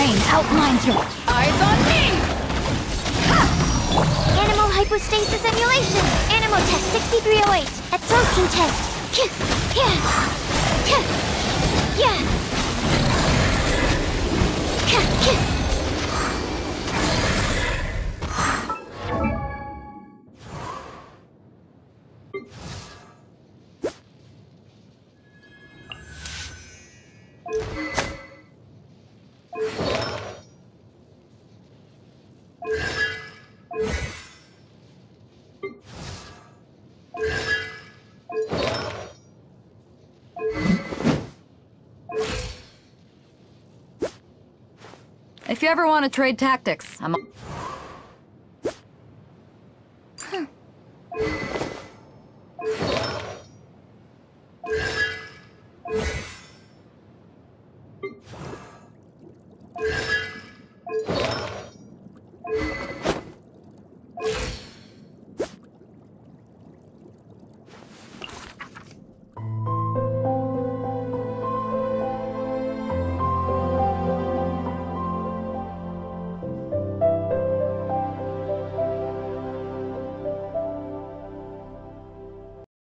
terrain outlines your... Eyes on me! Animal hypostasis emulation. Animal test 6308. Absorption test. If you ever want to trade tactics, I'm...